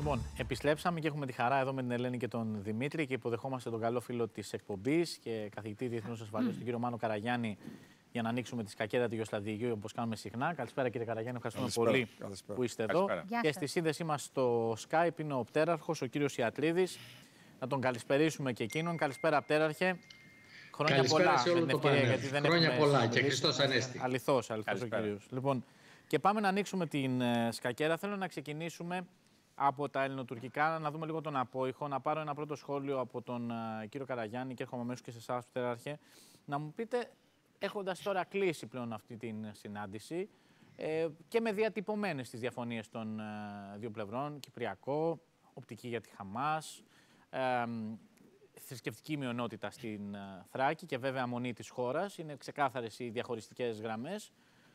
Λοιπόν, επιστρέψαμε και έχουμε τη χαρά εδώ με την Ελένη και τον Δημήτρη και υποδεχόμαστε τον καλό φίλο της εκπομπής και καθηγητή Διεθνούς Ασφαλείας, τον κύριο Μάνο Καραγιάννη, για να ανοίξουμε τη σκακέρα του Ιουγκοσλαβικού όπως κάνουμε συχνά. Καλησπέρα κύριε Καραγιάννη, ευχαριστούμε πολύ που είστε εδώ. Και στη σύνδεσή μας στο Skype είναι ο πτέραρχος, ο κύριος Ιατρίδης. Να τον καλησπερίσουμε και εκείνον. Καλησπέρα, πτέραρχε. Χρόνια πολλά σε όλο το πανέλ. Χρόνια πολλά και Χριστός Ανέστη. Αληθώς ο κύριος. Λοιπόν, και πάμε να ανοίξουμε την σκακέρα. Θέλω να ξεκινήσουμε από τα ελληνοτουρκικά, να δούμε λίγο τον απόϊχο, να πάρω ένα πρώτο σχόλιο από τον κύριο Καραγιάννη και έρχομαι αμέσως και σε εσάς, πτέραρχε, να μου πείτε, έχοντας τώρα κλείσει πλέον αυτή την συνάντηση και με διατυπωμένες τις διαφωνίες των δύο πλευρών, Κυπριακό, οπτική για τη Χαμάς, θρησκευτική μειονότητα στην Θράκη και βέβαια αμονή της χώρας, είναι ξεκάθαρες οι διαχωριστικές γραμμές.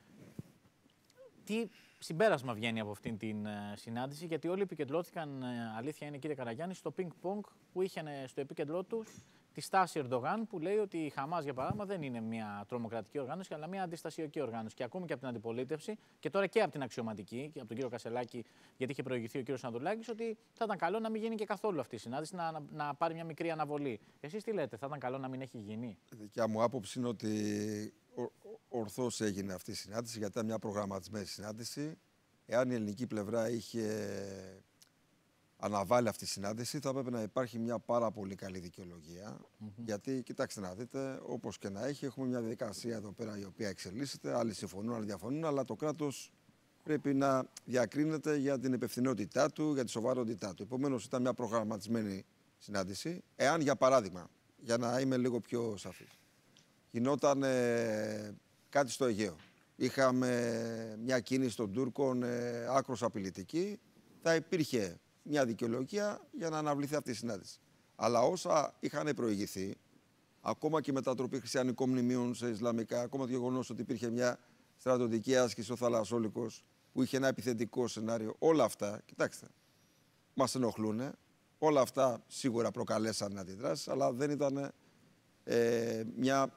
Τι συμπέρασμα βγαίνει από αυτήν την συνάντηση, γιατί όλοι επικεντρώθηκαν, αλήθεια είναι κύριε Καραγιάννη, στο πινκ-πονγκ που είχε στο επίκεντρό του τη στάση Ερντογάν, που λέει ότι η Χαμάς, για παράδειγμα, δεν είναι μια τρομοκρατική οργάνωση, αλλά μια αντιστασιακή οργάνωση. Και ακόμη και από την αντιπολίτευση και τώρα και από την αξιωματική, και από τον κύριο Κασελάκη, γιατί είχε προηγηθεί ο κύριος Ανδρουλάκης, ότι θα ήταν καλό να μην γίνει και καθόλου αυτή η συνάντηση, να πάρει μια μικρή αναβολή. Εσείς τι λέτε, θα ήταν καλό να μην έχει γίνει? Η δικιά μου άποψη είναι ότι ορθώς έγινε αυτή η συνάντηση, γιατί ήταν μια προγραμματισμένη συνάντηση. Εάν η ελληνική πλευρά είχε αναβάλει αυτή τη συνάντηση, θα έπρεπε να υπάρχει μια πάρα πολύ καλή δικαιολογία. Γιατί, κοιτάξτε να δείτε, όπως και να έχει, έχουμε μια διαδικασία εδώ πέρα η οποία εξελίσσεται. Άλλοι συμφωνούν, άλλοι διαφωνούν, αλλά το κράτος πρέπει να διακρίνεται για την υπευθυνότητά του, για τη σοβαρότητά του. Επομένως, ήταν μια προγραμματισμένη συνάντηση. Εάν, για παράδειγμα, για να είμαι λίγο πιο σαφής, γινόταν κάτι στο Αιγαίο, είχαμε μια κίνηση των Τούρκων άκρως απειλητική, θα υπήρχε μια δικαιολογία για να αναβληθεί αυτή η συνάντηση. Αλλά όσα είχαν προηγηθεί, ακόμα και μετατροπή χριστιανικών μνημείων σε ισλαμικά, ακόμα το γεγονός ότι υπήρχε μια στρατιωτική άσκηση στο Θαλασσόλικος που είχε ένα επιθετικό σενάριο, όλα αυτά, κοιτάξτε, μας ενοχλούν. Όλα αυτά σίγουρα προκαλέσαν αντιδράσεις, αλλά δεν ήταν μια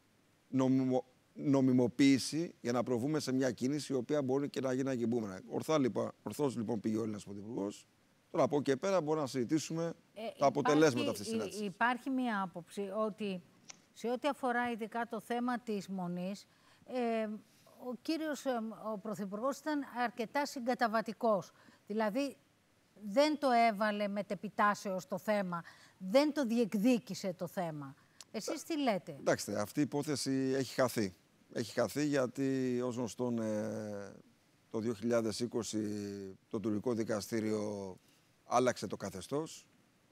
νομιμοποίηση για να προβούμε σε μια κίνηση η οποία μπορεί και να γίνει αγκυμπούμενα. Ορθώς λοιπόν πήγε ο Έλληνας Πρωθυπουργός. Τώρα από εκεί και πέρα μπορούμε να συζητήσουμε τα αποτελέσματα αυτής της συνάντησης. Υπάρχει μια άποψη ότι σε ό,τι αφορά ειδικά το θέμα της Μονής, ο Πρωθυπουργός ήταν αρκετά συγκαταβατικός. Δηλαδή δεν το έβαλε μετεπιτάσεως το θέμα, δεν το διεκδίκησε το θέμα. Εσείς τι λέτε? Κοιτάξτε, αυτή η υπόθεση έχει χαθεί. Έχει χαθεί γιατί ως γνωστόν το 2020 το τουρκικό δικαστήριο άλλαξε το καθεστώς.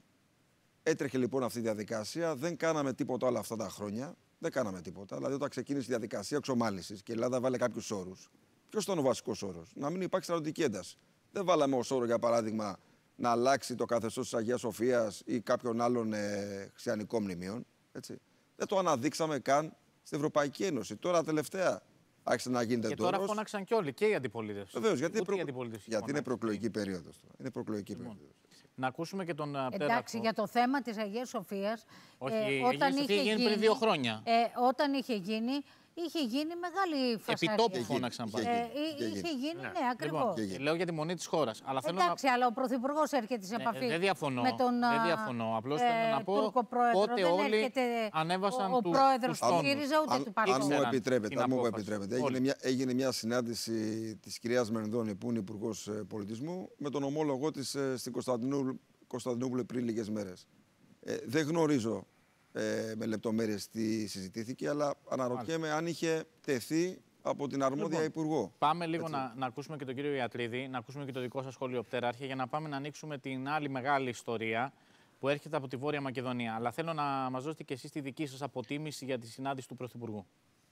Έτρεχε λοιπόν αυτή η διαδικασία. Δεν κάναμε τίποτα όλα αυτά τα χρόνια. Δεν κάναμε τίποτα. Δηλαδή όταν ξεκίνησε η διαδικασία εξομάλυνσης και η Ελλάδα βάλε κάποιους όρους. Ποιος ήταν ο βασικός όρος? Να μην υπάρξει στρατιωτική ένταση. Δεν βάλαμε ως όρο, για παράδειγμα, να αλλάξει το καθεστώς της Αγίας Σοφίας ή κάποιων άλλων χριστιανικών μνημείων. Έτσι. Δεν το αναδείξαμε καν στην Ευρωπαϊκή Ένωση. Τώρα τελευταία άρχισε να γίνεται και τώρα φώναξαν κι όλοι, και η αντιπολίτευση. Βεβαίως, γιατί είναι προεκλογική περίοδος. Είναι προεκλογική περίοδος. Να ακούσουμε και τον πτέραρχο. Εντάξει, για το θέμα της Αγίας Σοφίας. Όχι, όταν είχε γίνει πριν 2 χρόνια. Όταν είχε γίνει μεγάλη φασαρία. Επιτόπου φώναξαν πάλι. Είχε γίνει, ναι, ακριβώς. Λοιπόν, λέω για τη μονή της χώρας. Αλλά εντάξει, αλλά ο Πρωθυπουργός έρχεται σε επαφή δεν διαφωνώ, με τον απλώς θέλω να πω Τούρκο πρόεδρο. πότε όλοι ανέβασαν ο πρόεδρος του ΣΥΡΙΖΑ ούτε του ΠΑΣΟΚ. Αν μου επιτρέπετε, έγινε μια συνάντηση της κυρίας Μενδώνη, που είναι Υπουργός Πολιτισμού, με τον ομόλογό της στην Κωνσταντινούπολη πριν λίγες μέρες. Δεν γνωρίζω με λεπτομέρειες τι συζητήθηκε, αλλά αναρωτιέμαι αν είχε τεθεί από την αρμόδια υπουργό. Πάμε λίγο να ακούσουμε και τον κύριο Ιατρίδη, να ακούσουμε και το δικό σας σχόλιο, πτέραρχε, για να πάμε να ανοίξουμε την άλλη μεγάλη ιστορία που έρχεται από τη Βόρεια Μακεδονία. Αλλά θέλω να μας δώσετε και εσείς τη δική σας αποτίμηση για τη συνάντηση του Πρωθυπουργού.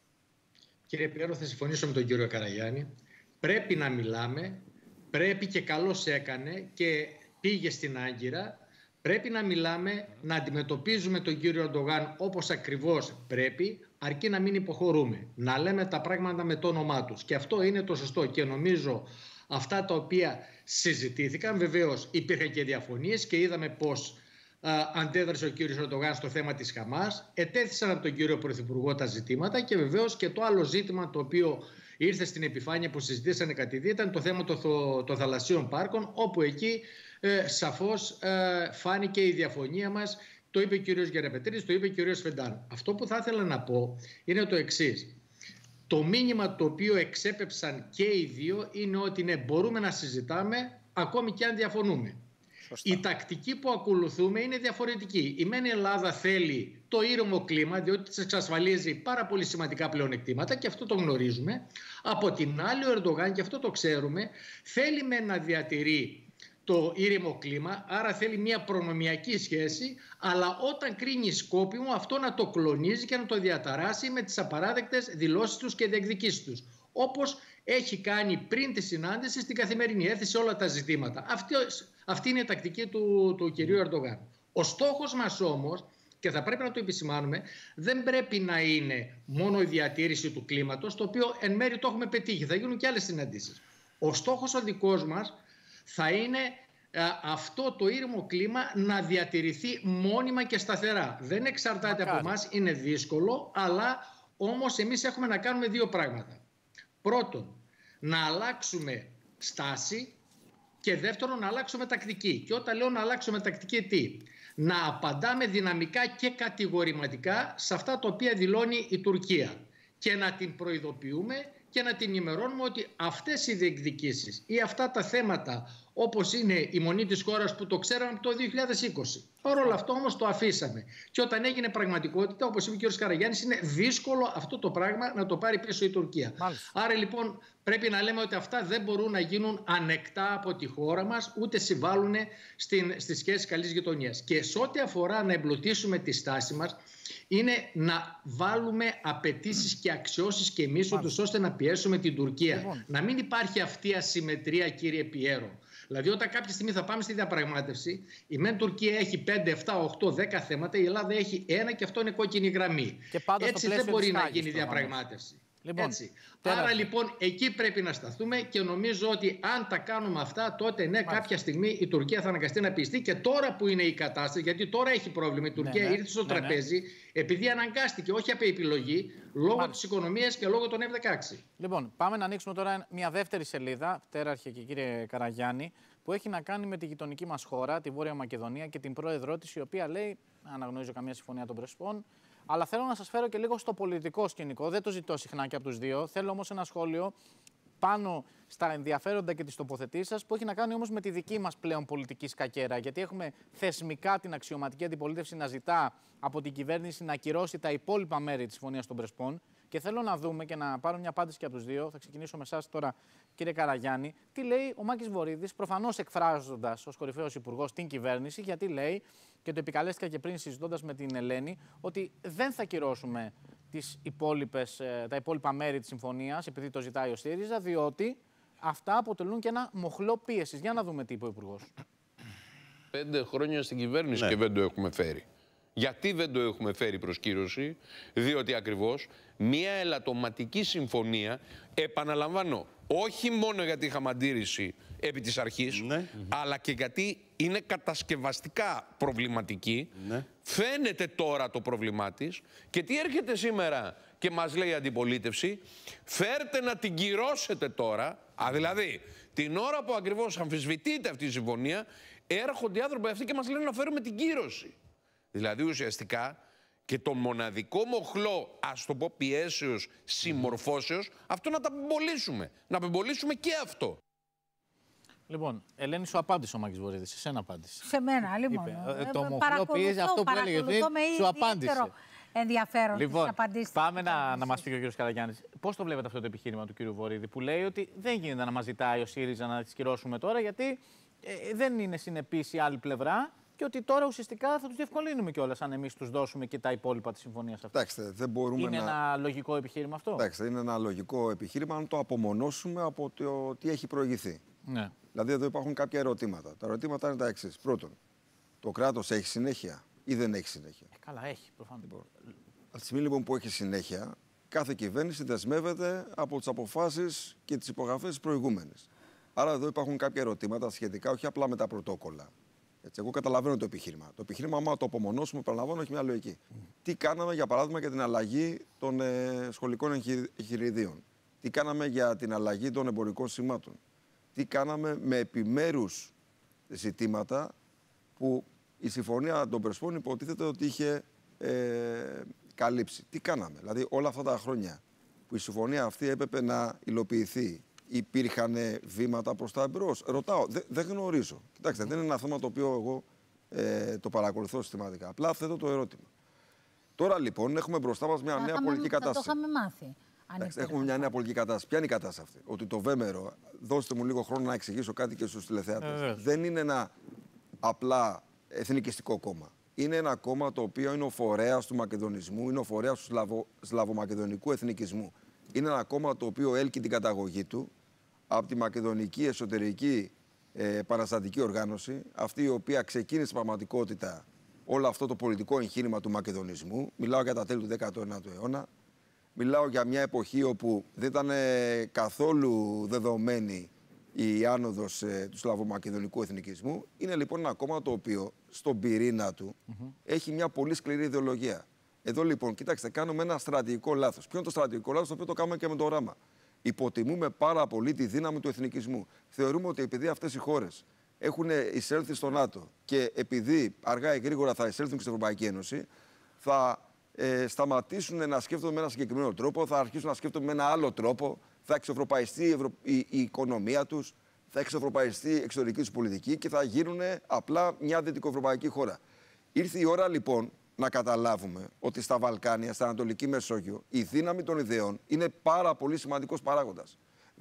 Κύριε Πιέρο, θα συμφωνήσω με τον κύριο Καραγιάννη. Πρέπει να μιλάμε, πρέπει και καλώς έκανε και πήγε στην Άγκυρα. Πρέπει να μιλάμε, να αντιμετωπίζουμε τον κύριο Ερντογάν όπως ακριβώς πρέπει, αρκεί να μην υποχωρούμε. Να λέμε τα πράγματα με το όνομά τους. Και αυτό είναι το σωστό. Και νομίζω αυτά τα οποία συζητήθηκαν, βεβαίως υπήρχαν και διαφωνίες και είδαμε πώς αντέδρασε ο κύριος Ερντογάν στο θέμα της Χαμάς. Ετέθησαν από τον κύριο Πρωθυπουργό τα ζητήματα και βεβαίως και το άλλο ζήτημα το οποίο ήρθε στην επιφάνεια που συζητήσανε κατηδία ήταν το θέμα των θαλασσίων πάρκων, όπου εκεί σαφώς φάνηκε η διαφωνία μας. Το είπε ο κ. Γεραπετρίδης, το είπε και ο κ. Σφεντάν. Αυτό που θα ήθελα να πω είναι το εξής. Το μήνυμα το οποίο εξέπεψαν και οι δύο είναι ότι ναι, μπορούμε να συζητάμε ακόμη και αν διαφωνούμε. Σωστά. Η τακτική που ακολουθούμε είναι διαφορετική. Η μεν Ελλάδα θέλει το ήρεμο κλίμα, διότι της εξασφαλίζει πάρα πολύ σημαντικά πλεονεκτήματα και αυτό το γνωρίζουμε. Από την άλλη, ο Ερντογάν, και αυτό το ξέρουμε, θέλει να διατηρεί το ήρεμο κλίμα, άρα θέλει μια προνομιακή σχέση, αλλά όταν κρίνει σκόπιμο αυτό να το κλονίζει και να το διαταράσει με τις απαράδεκτες δηλώσεις τους και διεκδικήσεις τους. Όπως έχει κάνει πριν τη συνάντηση στην καθημερινή, έθεσε όλα τα ζητήματα. Αυτή είναι η τακτική του κυρίου Ερντογάν. Ο στόχος μας όμως, και θα πρέπει να το επισημάνουμε, δεν πρέπει να είναι μόνο η διατήρηση του κλίματος, το οποίο εν μέρει το έχουμε πετύχει. Θα γίνουν και άλλες συναντήσεις. Ο στόχος ο δικός μας θα είναι αυτό το ήρεμο κλίμα να διατηρηθεί μόνιμα και σταθερά. Δεν εξαρτάται από εμάς, είναι δύσκολο, αλλά όμως εμείς έχουμε να κάνουμε δύο πράγματα. Πρώτον, να αλλάξουμε στάση και δεύτερον, να αλλάξουμε τακτική. Και όταν λέω να αλλάξουμε τακτική, τι? Να απαντάμε δυναμικά και κατηγορηματικά σε αυτά τα οποία δηλώνει η Τουρκία και να την προειδοποιούμε και να την ενημερώνουμε ότι αυτές οι διεκδικήσεις ή αυτά τα θέματα, όπως είναι η μονή της χώρας που το ξέραμε από το 2020. Παρ' όλα αυτό όμως το αφήσαμε. Και όταν έγινε πραγματικότητα, όπως είπε ο κ. Καραγιάννης, είναι δύσκολο αυτό το πράγμα να το πάρει πίσω η Τουρκία. Μάλιστα. Άρα λοιπόν πρέπει να λέμε ότι αυτά δεν μπορούν να γίνουν ανεκτά από τη χώρα μας, ούτε συμβάλλουν στις σχέσεις καλής γειτονίας. Και σε ό,τι αφορά να εμπλουτίσουμε τη στάση μας, είναι να βάλουμε απαιτήσεις και αξιώσεις και εμείς, ώστε να πιέσουμε την Τουρκία. Λοιπόν. Να μην υπάρχει αυτή η ασυμμετρία, κύριε Πιέρο. Δηλαδή, όταν κάποια στιγμή θα πάμε στη διαπραγμάτευση, η μεν Τουρκία έχει 5, 7, 8, 10 θέματα, η Ελλάδα έχει ένα και αυτό είναι κόκκινη γραμμή. Έτσι δεν μπορεί να γίνει διαπραγμάτευση. Λοιπόν, άρα λοιπόν εκεί πρέπει να σταθούμε και νομίζω ότι αν τα κάνουμε αυτά, τότε ναι, κάποια στιγμή η Τουρκία θα αναγκαστεί να πιστεί. Και τώρα που είναι η κατάσταση, γιατί τώρα έχει πρόβλημα, η Τουρκία ήρθε στο τραπέζι επειδή αναγκάστηκε, όχι από επιλογή, λόγω της οικονομίας και λόγω των F-16. Λοιπόν, πάμε να ανοίξουμε τώρα μια δεύτερη σελίδα, τέραρχε και κύριε Καραγιάννη, που έχει να κάνει με τη γειτονική μας χώρα, τη Βόρεια Μακεδονία και την πρόεδρό της, η οποία λέει, αναγνωρίζω καμία συμφωνία των Πρεσπών. Αλλά θέλω να σας φέρω και λίγο στο πολιτικό σκηνικό. Δεν το ζητώ συχνά και από τους δύο. Θέλω όμως ένα σχόλιο πάνω στα ενδιαφέροντα και τις τοποθετήσεις σας, που έχει να κάνει όμως με τη δική μας πλέον πολιτική σκακέρα. Γιατί έχουμε θεσμικά την αξιωματική αντιπολίτευση να ζητά από την κυβέρνηση να ακυρώσει τα υπόλοιπα μέρη της Συμφωνίας των Πρεσπών. Και θέλω να δούμε και να πάρω μια απάντηση και από τους δύο. Θα ξεκινήσω με εσάς τώρα, κύριε Καραγιάννη. Τι λέει ο Μάκης Βορίδης, προφανώς εκφράζοντας ως κορυφαίος υπουργός την κυβέρνηση, γιατί λέει, και το επικαλέστηκα και πριν συζητώντας με την Ελένη, ότι δεν θα κυρώσουμε τα υπόλοιπα μέρη της συμφωνίας, επειδή το ζητάει ο ΣΥΡΙΖΑ, διότι αυτά αποτελούν και ένα μοχλό πίεσης. Για να δούμε τι είπε ο υπουργός. 5 χρόνια στην κυβέρνηση και δεν το έχουμε φέρει. Γιατί δεν το έχουμε φέρει προς κύρωση? Διότι ακριβώς μια ελαττωματική συμφωνία, επαναλαμβάνω, όχι μόνο γιατί είχαμε αντίρρηση επί της αρχής, αλλά και γιατί είναι κατασκευαστικά προβληματική. Φαίνεται τώρα το πρόβλημά της και τι έρχεται σήμερα και μας λέει η αντιπολίτευση, φέρτε να την κυρώσετε τώρα. Δηλαδή, την ώρα που ακριβώς αμφισβητείται αυτή η συμφωνία, έρχονται οι άνθρωποι αυτοί και μας λένε να φέρουμε την κύρωση. Δηλαδή ουσιαστικά και τον μοναδικό μοχλό, ας το πω, πιέσεως, συμμορφώσεως, αυτό να τα απεμπολίσουμε. Να απεμπολίσουμε και αυτό. Λοιπόν, Ελένη, σου απάντησε ο Μάκης Βορίδης. Σε σένα απάντησε. Σε μένα, λοιπόν. Το μοχλό πιέζει, αυτό που έλεγε πριν, σου απάντησε. Ενδιαφέρον λοιπόν, πάμε να μας πει και ο κ. Καραγιάννης. Πώς το βλέπετε αυτό το επιχείρημα του κ. Βορίδη, που λέει ότι δεν γίνεται να μας ζητάει ο ΣΥΡΙΖΑ να τις κυρώσουμε τώρα, γιατί δεν είναι συνεπής η άλλη πλευρά. Και ότι τώρα ουσιαστικά θα τους διευκολύνουμε κιόλας αν εμείς τους δώσουμε και τα υπόλοιπα της συμφωνίας αυτής. Κοιτάξτε, δεν μπορούμε είναι ένα λογικό επιχείρημα αυτό? Κοιτάξτε, είναι ένα λογικό επιχείρημα αν το απομονώσουμε από το τι έχει προηγηθεί. Ναι. Δηλαδή εδώ υπάρχουν κάποια ερωτήματα. Τα ερωτήματα είναι τα εξής. Πρώτον, το κράτος έχει συνέχεια ή δεν έχει συνέχεια? Καλά, έχει προφανώς. Λοιπόν, από τη στιγμή λοιπόν που έχει συνέχεια, κάθε κυβέρνηση δεσμεύεται από τις αποφάσεις και τις υπογραφές της προηγούμενης. Άρα εδώ υπάρχουν κάποια ερωτήματα σχετικά όχι απλά με τα πρωτόκολλα. Έτσι, εγώ καταλαβαίνω το επιχείρημα. Το επιχείρημα, άμα το απομονώσουμε, παραλαμβάνω, έχει μια λογική. Τι κάναμε, για παράδειγμα, για την αλλαγή των σχολικών εγχειριδίων? Τι κάναμε για την αλλαγή των εμπορικών σημάτων? Τι κάναμε με επιμέρους ζητήματα που η Συμφωνία των Πρεσπών υποτίθεται ότι είχε καλύψει. Τι κάναμε? Δηλαδή όλα αυτά τα χρόνια που η συμφωνία αυτή έπρεπε να υλοποιηθεί, υπήρχαν βήματα προς τα εμπρός? Ρωτάω, δεν γνωρίζω. Κοιτάξτε, δεν είναι ένα θέμα το οποίο εγώ το παρακολουθώ συστηματικά. Απλά θέτω το ερώτημα. Τώρα λοιπόν έχουμε μπροστά μας μια νέα πολιτική κατάσταση. Το είχαμε μάθει. Εντάξει, έχουμε μια νέα πολιτική κατάσταση. Ποια είναι η κατάσταση αυτή? Ότι το Βέμερο, δώστε μου λίγο χρόνο να εξηγήσω κάτι και στους τηλεθεατές. Δεν είναι ένα απλά εθνικιστικό κόμμα. Είναι ένα κόμμα το οποίο είναι ο φορέας του μακεδονισμού, είναι ο φορέας του σλαβομακεδονικού εθνικισμού. Είναι ένα κόμμα το οποίο έλκει την καταγωγή του από τη μακεδονική εσωτερική παραστατική οργάνωση, αυτή η οποία ξεκίνησε στην πραγματικότητα όλο αυτό το πολιτικό εγχείρημα του μακεδονισμού. Μιλάω για τα τέλη του 19ου αιώνα. Μιλάω για μια εποχή όπου δεν ήταν καθόλου δεδομένη η άνοδος του σλαβομακεδονικού εθνικισμού. Είναι λοιπόν ένα κόμμα το οποίο στον πυρήνα του έχει μια πολύ σκληρή ιδεολογία. Εδώ λοιπόν, κοιτάξτε, κάνουμε ένα στρατηγικό λάθος. Ποιο είναι το στρατηγικό λάθος, το οποίο το κάνουμε και με το όραμα? Υποτιμούμε πάρα πολύ τη δύναμη του εθνικισμού. Θεωρούμε ότι επειδή αυτές οι χώρες έχουν εισέλθει στο ΝΑΤΟ και επειδή αργά ή γρήγορα θα εισέλθουν και στην Ευρωπαϊκή Ένωση, θα σταματήσουν να σκέφτονται με ένα συγκεκριμένο τρόπο, θα αρχίσουν να σκέφτονται με ένα άλλο τρόπο, θα εξευρωπαϊστεί η οικονομία τους, θα εξευρωπαϊστεί η εξωτερική τους πολιτική και θα γίνουν απλά μια δυτικοευρωπαϊκή χώρα. Ήρθε η ώρα λοιπόν να καταλάβουμε ότι στα Βαλκάνια, στα Ανατολική Μεσόγειο, η δύναμη των ιδεών είναι πάρα πολύ σημαντικός παράγοντας.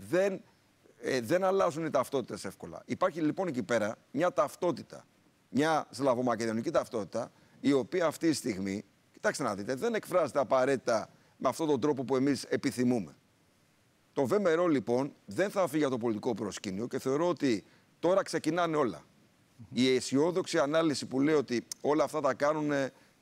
Δεν αλλάζουν οι ταυτότητες εύκολα. Υπάρχει λοιπόν εκεί πέρα μια ταυτότητα, μια σλαβομακεδονική ταυτότητα, η οποία αυτή τη στιγμή, κοιτάξτε να δείτε, δεν εκφράζεται απαραίτητα με αυτόν τον τρόπο που εμείς επιθυμούμε. Το Βέμερο λοιπόν δεν θα φύγει από το πολιτικό προσκήνιο και θεωρώ ότι τώρα ξεκινάνε όλα. Η αισιόδοξη ανάλυση που λέει ότι όλα αυτά τα κάνουν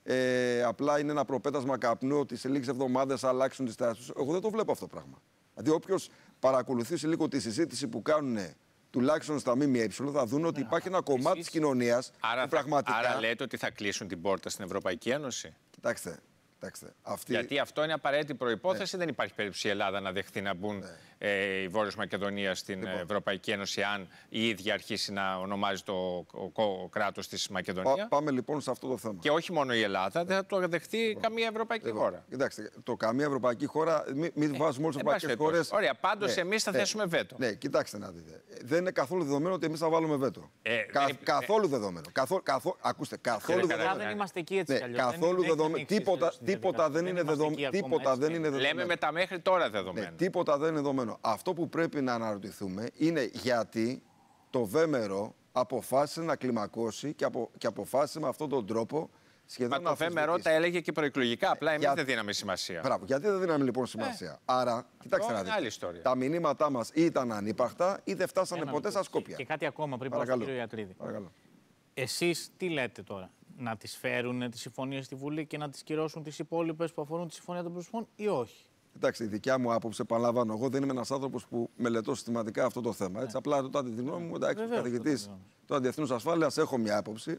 απλά είναι ένα προπέτασμα καπνού, ότι σε λίγες εβδομάδες θα αλλάξουν τις τάσεις τους. Εγώ δεν το βλέπω αυτό το πράγμα. Δηλαδή, όποιος παρακολουθήσει λίγο τη συζήτηση που κάνουν τουλάχιστον στα ΜΜΕ, θα δουν ότι υπάρχει ένα κομμάτι της κοινωνίας που πραγματικά. Άρα λέτε ότι θα κλείσουν την πόρτα στην Ευρωπαϊκή Ένωση? Κοιτάξτε. Γιατί αυτό είναι απαραίτητη προϋπόθεση. Δεν υπάρχει περίπτωση η Ελλάδα να δεχθεί να μπουν η Βόρειος Μακεδονία στην Ευρωπαϊκή Ένωση, αν η ίδια αρχίσει να ονομάζει το κράτος της Μακεδονία. Πάμε λοιπόν σε αυτό το θέμα. Και όχι μόνο η Ελλάδα, δεν θα το δεχθεί καμία ευρωπαϊκή χώρα. Κοιτάξτε, το καμία ευρωπαϊκή χώρα, μην βάζουμε όλες τις ευρωπαϊκές χώρες. Ωραία, πάντως εμείς θα θέσουμε βέτο. Ναι, κοιτάξτε να δείτε. Δεν είναι καθόλου δεδομένο ότι εμείς θα βάλουμε βέτο. Καθόλου δεδομένο. Ακούστε, καθόλου δεδομένο. Δεν είμαστε εκεί έτσι κι αλλιώς. Καθόλου δεδομένο. Τίποτα δεν είναι δεδομένο. Λέμε με τα μέχρι τώρα δεδομένα. Τίποτα δεν είναι δεδομένο. Αυτό που πρέπει να αναρωτηθούμε είναι γιατί το Βέμερο αποφάσισε να κλιμακώσει και αποφάσισε με αυτόν τον τρόπο σχεδόν. Μα το Βέμερο τα έλεγε και προεκλογικά. Απλά εμείς δεν δίναμε σημασία. Μπράβο. Γιατί δεν δίναμε λοιπόν σημασία? Άρα, κοιτάξτε να δείτε. Τα μηνύματά μας ή ήταν ανύπαρκτα ή δεν φτάσανε ποτέ στα Σκόπια. Και κάτι ακόμα πριν πάω στον κύριο Ιατρίδη. Εσείς τι λέτε τώρα? Να τις φέρουν τις συμφωνίες στη Βουλή και να τις κυρώσουν τις υπόλοιπες που αφορούν τη Συμφωνία των Πρεσπών ή όχι? Εντάξει, η δικιά μου άποψη, επαναλαμβάνω, εγώ δεν είμαι ένας άνθρωπος που μελετώ συστηματικά αυτό το θέμα. Έτσι, απλά ρωτάτε τη γνώμη μου, εντάξει, καθηγητής τώρα διεθνούς ασφάλειας, έχω μια άποψη.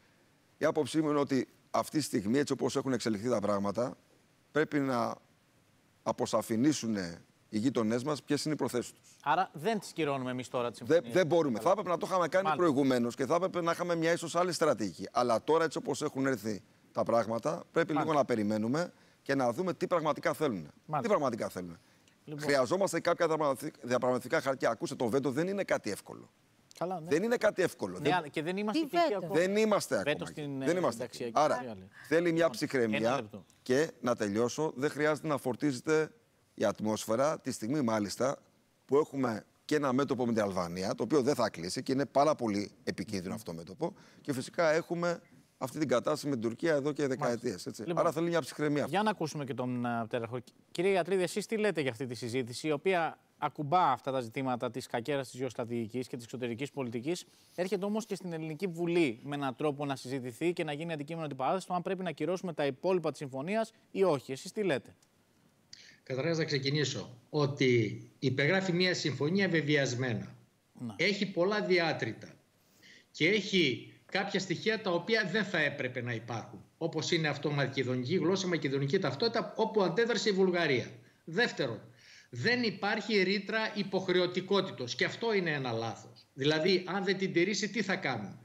Η άποψή μου είναι ότι αυτή τη στιγμή, έτσι όπως έχουν εξελιχθεί τα πράγματα, πρέπει να αποσαφηνίσουν οι γείτονές μας ποιες είναι οι προθέσεις τους. Άρα δεν τις κυρώνουμε εμείς τώρα τις συμφωνίες? Δεν μπορούμε. Θα έπρεπε να το είχαμε κάνει προηγουμένως και θα έπρεπε να είχαμε μια ίσως άλλη στρατηγική. Αλλά τώρα, έτσι όπως έχουν έρθει τα πράγματα, πρέπει λίγο να περιμένουμε και να δούμε τι πραγματικά θέλουν. Τι πραγματικά θέλουν. Λοιπόν. Χρειαζόμαστε κάποια διαπραγματευτικά χαρτιά. Ακούστε, το βέτο δεν είναι κάτι εύκολο. Καλά, ναι. Δεν είναι κάτι εύκολο. Και δεν είμαστε εκεί ακόμα. Δεν είμαστε ακόμα. Δεν είμαστε. Άρα θέλει μια ψυχραιμία και να τελειώσω. Δεν χρειάζεται να φορτίζεται η ατμόσφαιρα τη στιγμή μάλιστα που έχουμε και ένα μέτωπο με την Αλβανία, το οποίο δεν θα κλείσει και είναι πάρα πολύ επικίνδυνο αυτό το μέτωπο. Και φυσικά έχουμε αυτή την κατάσταση με την Τουρκία εδώ και δεκαετίες. Λοιπόν, άρα θέλει μια ψυχραιμία. Για να ακούσουμε και τον πτέραχο. Κύριε Ιατρίδη, εσείς τι λέτε για αυτή τη συζήτηση, η οποία ακουμπά αυτά τα ζητήματα της κακέρας της γεωστρατηγικής και της εξωτερικής πολιτικής, έρχεται όμως και στην Ελληνική Βουλή με έναν τρόπο να συζητηθεί και να γίνει αντικείμενο αντιπαράθεσης, αν πρέπει να κυρώσουμε τα υπόλοιπα της συμφωνίας ή όχι. Εσείς τι λέτε? Καταρχάς, να ξεκινήσω ότι υπεγράφει μια συμφωνία βεβαιασμένα. Έχει πολλά διάτρητα και έχει κάποια στοιχεία τα οποία δεν θα έπρεπε να υπάρχουν. Όπως είναι αυτό μακεδονική γλώσσα, μακεδονική ταυτότητα, όπου αντέδρασε η Βουλγαρία. Δεύτερον, δεν υπάρχει ρήτρα υποχρεωτικότητος και αυτό είναι ένα λάθος. Δηλαδή, αν δεν την τηρήσει, τι θα κάνουμε?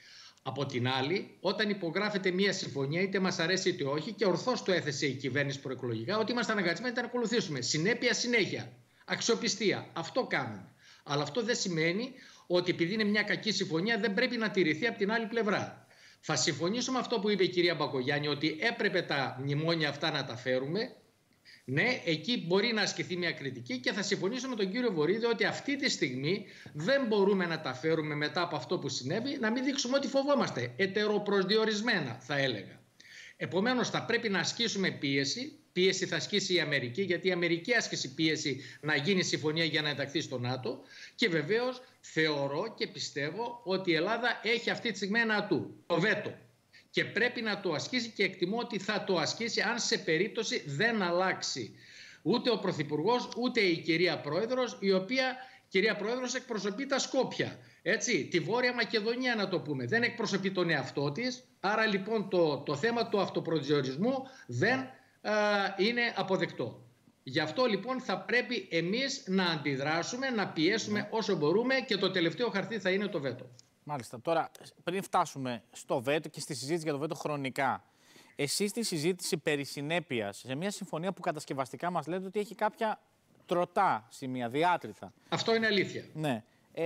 Από την άλλη, όταν υπογράφεται μια συμφωνία, είτε μας αρέσει είτε όχι, και ορθώς το έθεσε η κυβέρνηση προεκλογικά, ότι είμαστε αναγκασμένοι να ακολουθήσουμε. Συνέπεια, συνέχεια. Αξιοπιστία. Αυτό κάνουμε. Αλλά αυτό δεν σημαίνει ότι επειδή είναι μια κακή συμφωνία δεν πρέπει να τηρηθεί από την άλλη πλευρά. Θα συμφωνήσω με αυτό που είπε η κυρία Μπακογιάννη, ότι έπρεπε τα μνημόνια αυτά να τα φέρουμε. Ναι, εκεί μπορεί να ασκηθεί μια κριτική και θα συμφωνήσω με τον κύριο Βορίδη ότι αυτή τη στιγμή δεν μπορούμε να τα φέρουμε μετά από αυτό που συνέβη, να μην δείξουμε ότι φοβόμαστε. Ετεροπροσδιορισμένα, θα έλεγα. Επομένως, θα πρέπει να ασκήσουμε πίεση. Πίεση θα ασκήσει η Αμερική, γιατί η Αμερική άσκησε πίεση να γίνει συμφωνία για να ενταχθεί στο ΝΑΤΟ. Και βεβαίως θεωρώ και πιστεύω ότι η Ελλάδα έχει αυτή τη στιγμή ένα ατού, το βέτο. Και πρέπει να το ασκήσει και εκτιμώ ότι θα το ασκήσει αν σε περίπτωση δεν αλλάξει ούτε ο Πρωθυπουργός ούτε η κυρία Πρόεδρος, η οποία κυρία Πρόεδρος εκπροσωπεί τα Σκόπια. Έτσι, τη Βόρεια Μακεδονία να το πούμε. Δεν εκπροσωπεί τον εαυτό της. Άρα λοιπόν το θέμα του αυτοπροσδιορισμού δεν είναι αποδεκτό. Γι' αυτό λοιπόν θα πρέπει εμείς να αντιδράσουμε, να πιέσουμε όσο μπορούμε και το τελευταίο χαρτί θα είναι το βέτο. Μάλιστα. Τώρα, πριν φτάσουμε στο βέτο και στη συζήτηση για το βέτο χρονικά, εσείς στη συζήτηση περί συνέπειας, σε μια συμφωνία που κατασκευαστικά μας λέτε ότι έχει κάποια τροτά σημεία, διάτρητα. Αυτό είναι αλήθεια. Ναι.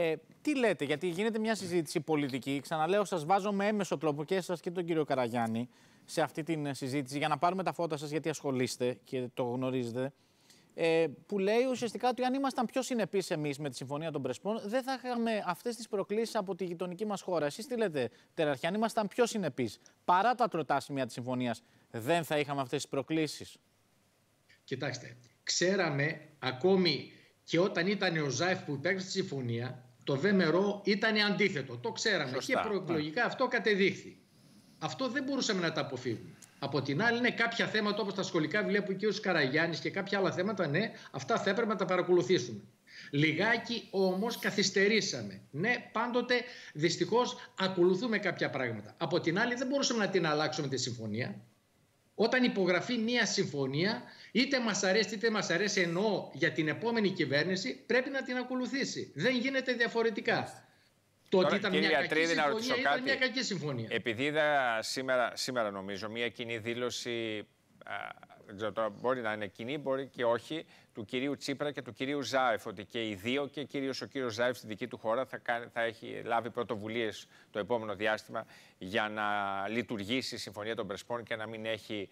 Τι λέτε, γιατί γίνεται μια συζήτηση πολιτική. Ξαναλέω, σας βάζω με έμεσο τρόπο και εσάς και τον κύριο Καραγιάννη σε αυτή την συζήτηση για να πάρουμε τα φώτα σας, γιατί ασχολείστε και το γνωρίζετε. Που λέει ουσιαστικά ότι αν ήμασταν πιο συνεπείς εμείς με τη Συμφωνία των Πρεσπών, δεν θα είχαμε αυτές τις προκλήσεις από τη γειτονική μας χώρα. Εσείς τι λέτε, Τεραρχή, αν ήμασταν πιο συνεπείς, παρά τα τροτά σημεία της Συμφωνίας, δεν θα είχαμε αυτές τις προκλήσεις? Κοιτάξτε, ξέραμε ακόμη και όταν ήταν ο Ζάεφ που υπέγραψε τη Συμφωνία, το ΒΜΡΟ ήταν αντίθετο. Το ξέραμε. Σωστά, και προεκλογικά αυτό κατεδείχθη. Αυτό δεν μπορούσαμε να τα αποφύγουμε. Από την άλλη, είναι κάποια θέματα όπως τα σχολικά βιβλία που ο κ. Καραγιάννης και κάποια άλλα θέματα, ναι, αυτά θα έπρεπε να τα παρακολουθήσουμε. Λιγάκι όμως καθυστερήσαμε. Ναι, πάντοτε δυστυχώς ακολουθούμε κάποια πράγματα. Από την άλλη, δεν μπορούσαμε να την αλλάξουμε τη συμφωνία. Όταν υπογραφεί μία συμφωνία, είτε μας αρέσει είτε μας αρέσει, εννοώ για την επόμενη κυβέρνηση, πρέπει να την ακολουθήσει. Δεν γίνεται διαφορετικά. Το ότι ήταν μια κακή συμφωνία, ήταν μια κακή συμφωνία. Επειδή είδα σήμερα νομίζω μια κοινή δήλωση, δεν ξέρω τώρα, μπορεί να είναι κοινή, μπορεί και όχι, του κυρίου Τσίπρα και του κυρίου Ζάεφ, ότι και οι δύο, και κυρίως ο κύριος Ζάεφ στη δική του χώρα θα έχει λάβει πρωτοβουλίες το επόμενο διάστημα για να λειτουργήσει η Συμφωνία των Πρεσπών και να μην έχει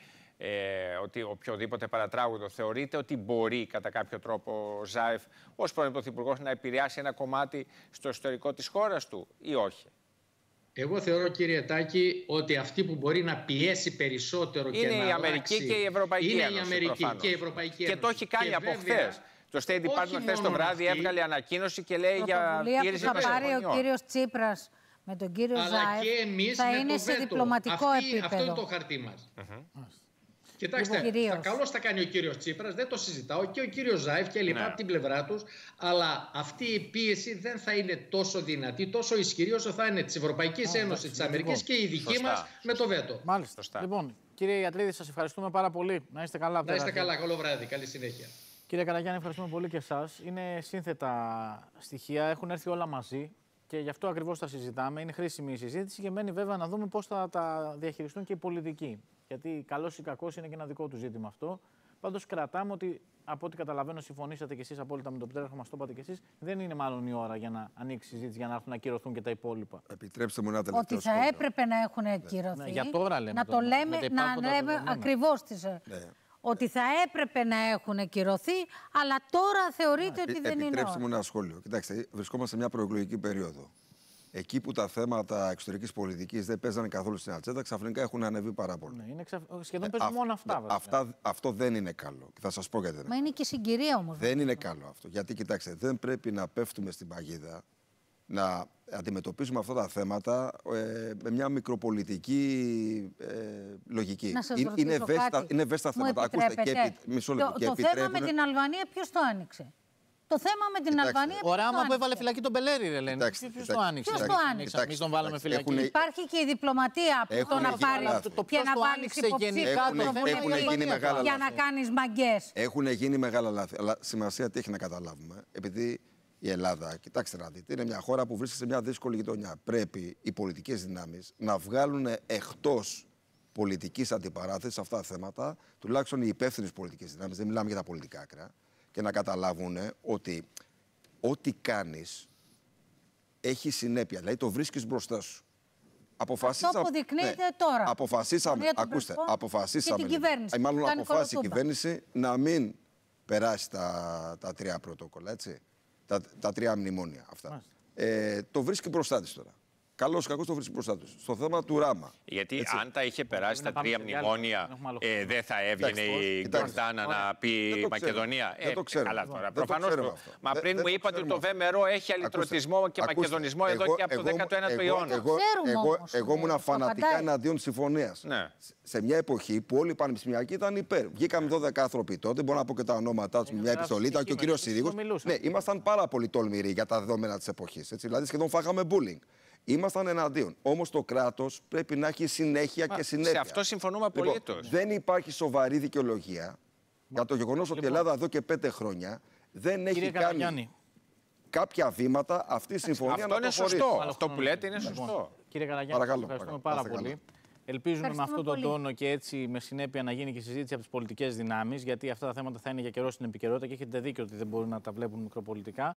ότι οποιοδήποτε παρατράγουδο. Θεωρείτε ότι μπορεί κατά κάποιο τρόπο ο Ζάεφ ως πρώην Πρωθυπουργός να επηρεάσει ένα κομμάτι στο εσωτερικό της χώρας του ή όχι? Εγώ θεωρώ, κύριε Τάκη, ότι αυτή που μπορεί να πιέσει περισσότερο είναι και να η Αμερική αλλάξει, και η Ευρωπαϊκή είναι Ένωση. Η Αμερική προφανώς. Και η Ευρωπαϊκή Ένωση. Και το έχει κάνει από χθες. Το State Department χθες το βράδυ έβγαλε ανακοίνωση και λέει για τήρηση των που θα πάρει ο κύριος Τσίπρας με τον κύριο Ζάεφ θα είναι σε διπλωματικό επίπεδο. Αυτό είναι το χαρτί μας. Κοιτάξτε, καλώς θα κάνει ο κύριος Τσίπρας, δεν το συζητάω, και ο κύριος Ζάεφ και λοιπά από την πλευρά τους, αλλά αυτή η πίεση δεν θα είναι τόσο δυνατή, τόσο ισχυρή όσο θα είναι της Ευρωπαϊκής Ένωσης, της Αμερικής και η δική μας με το βέτο. Μάλιστα. Λοιπόν, κύριε Ιατρίδη, σας ευχαριστούμε πάρα πολύ. Να είστε καλά. Να είστε καλά, καλό βράδυ, καλή συνέχεια. Κύριε Καραγιάννη, ευχαριστούμε πολύ και εσάς. Είναι σύνθετα στοιχεία, έχουν έρθει όλα μαζί. Και γι' αυτό ακριβώς τα συζητάμε. Είναι χρήσιμη η συζήτηση και μένει βέβαια να δούμε πώς θα τα διαχειριστούν και οι πολιτικοί. Γιατί καλός ή κακός είναι και ένα δικό του ζήτημα αυτό. Πάντως κρατάμε ότι, από ό,τι καταλαβαίνω, συμφωνήσατε κι εσείς απόλυτα με τον Πτέρχο, μας το είπατε κι εσείς. Δεν είναι μάλλον η ώρα για να ανοίξει η συζήτηση, για να έρθουν να ακυρωθούν και τα υπόλοιπα. Επιτρέψτε μου ένα τελευταίο ότι θα έπρεπε να έχουν ακυρωθεί. Ναι, για τώρα λέμε. Να το λέμε ακριβώς τις. Ότι θα έπρεπε να έχουν ακυρωθεί, αλλά τώρα θεωρείτε ότι δεν είναι. Επιτρέψτε μου ένα σχόλιο. Κοιτάξτε, βρισκόμαστε σε μια προεκλογική περίοδο. Εκεί που τα θέματα εξωτερικής πολιτικής δεν παίζανε καθόλου στην ατζέντα, ξαφνικά έχουν ανεβεί πάρα πολύ. Ναι, σχεδόν παίζουν μόνο αυτά. Αυτό δεν είναι καλό. Και θα σας πω γιατί δεν είναι. Μα είναι και συγκυρία όμως. Δεν είναι καλό αυτό. Γιατί κοιτάξτε, δεν πρέπει να πέφτουμε στην παγίδα, να αντιμετωπίσουμε αυτά τα θέματα με μια μικροπολιτική λογική. Είναι ευαίσθητα θέματα. Ακούστε, το θέμα με την Αλβανία ποιος το άνοιξε? Το θέμα με την Αλβανία. Ο Ράμα που έβαλε φυλακή τον Μπελέρη, ρε λένε. Ποιος το άνοιξε? Ποιος το άνοιξε? Εμείς τον βάλαμε φυλακή. Υπάρχει και η διπλωματία που το να πάρεις και να βάλεις υποψήφιο για να κάνεις μαγκές. Έχουν γίνει μεγάλα λάθη. Αλλά σημασία τι έχει να καταλάβουμε. Επειδή η Ελλάδα, κοιτάξτε να δείτε, είναι μια χώρα που βρίσκεται σε μια δύσκολη γειτονιά. Πρέπει οι πολιτικές δυνάμεις να βγάλουν εκτός πολιτικής αντιπαράθεσης σε αυτά τα θέματα, τουλάχιστον οι υπεύθυνες πολιτικές δυνάμεις, δεν μιλάμε για τα πολιτικά άκρα, και να καταλάβουν ότι ό,τι κάνεις έχει συνέπεια. Δηλαδή το βρίσκεις μπροστά σου. Αυτό αποδεικνύεται τώρα. Αποφασίσαμε, ακούστε, αποφασίσαμε, μάλλον αποφάσισε η κυβέρνηση να μην περάσει τα 3 πρωτόκολλα, έτσι. Τα 3 μνημόνια αυτά. Το βρίσκει μπροστά της τώρα. Καλώς ή κακώς το βρίσκει μπροστά του. Στο θέμα του Ράμα. Γιατί έτσι, αν τα είχε περάσει τα 3 μνημόνια, δεν θα έβγαινε η Γκορτάνα να πει Μακεδονία. Δεν το ξέρω. Καλά τώρα. Προφανώς. Μα πριν μου είπατε ότι το ΒΜΡΟ έχει αλυτρωτισμό και μακεδονισμό εδώ και από το 19ο αιώνα. Εγώ ήμουν φανατικά εναντίον της συμφωνίας. Σε μια εποχή που όλοι οι πανεπιστημιακοί ήταν υπέρ. Βγήκαμε 12 άνθρωποι τότε, μπορώ να πω και τα ονόματά του, μια επιστολή, ήταν και ο κύριος Συρίγος. Ναι, ήμασταν πάρα πολύ τολμηροί για τα δεδομένα της εποχής. Δηλαδή σχεδόν φάγαμε bullying. Ήμασταν εναντίον. Όμως το κράτος πρέπει να έχει συνέχεια και συνέπεια. Σε αυτό συμφωνούμε απολύτως. Δεν υπάρχει σοβαρή δικαιολογία για το γεγονός ότι η Ελλάδα εδώ και 5 χρόνια δεν έχει κάνει κάποια βήματα αυτή η συμφωνία αυτό είναι σωστό. Αυτό που λέτε είναι σωστό. Κύριε Καραγιάννη, ευχαριστούμε πάρα πολύ. Ελπίζουμε με αυτόν τον τόνο και έτσι με συνέπεια να γίνει και συζήτηση από τις πολιτικές δυνάμεις, γιατί αυτά τα θέματα θα είναι για καιρό στην επικαιρότητα και έχετε δίκιο ότι δεν μπορούν να τα βλέπουν μικροπολιτικά.